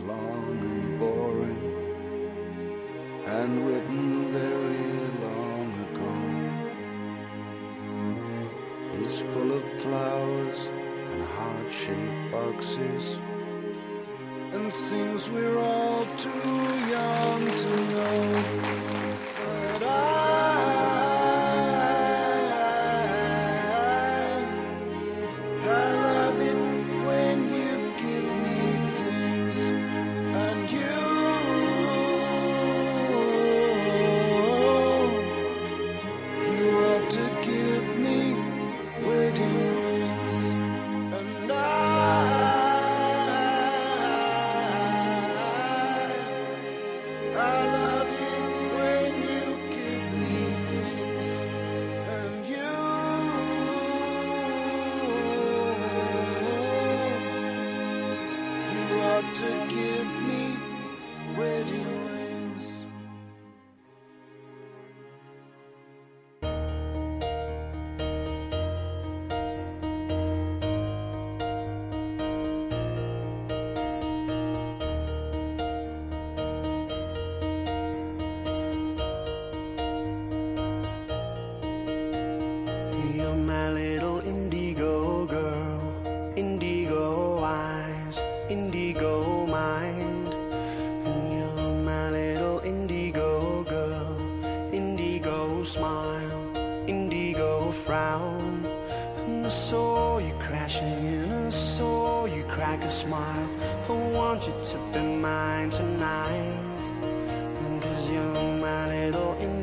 long and boring, and written very long ago, is full of flowers and heart-shaped boxes and things we're all too young to know. But I love it when you give me things, and you ought to give me wedding rings, and I love it when you give me things, and you ought to give me wedding rings. You're my little indigo girl, indigo eyes, indigo mind. And you're my little indigo girl, indigo smile, indigo frown. And I saw you crashing and I saw you crack a smile. I want you to be mine tonight, 'cause you're my little indigo